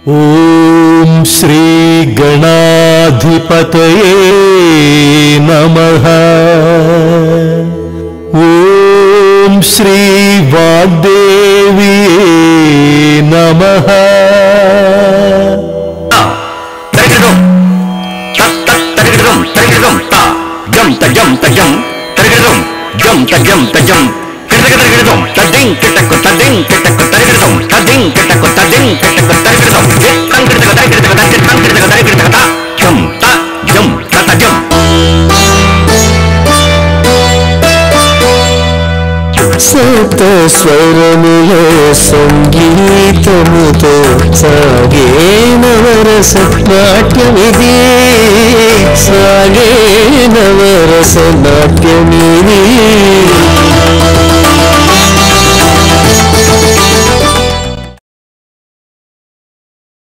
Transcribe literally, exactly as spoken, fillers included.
ఓం శ్రీ గణాధిపతయే నమః. ఓం శ్రీ వాగ్దేవియే నమః. సప్త స్వరములో సంగీతముతో సాగే నవరస నాట్యమిది, సాగే నవరస నాట్యమిది.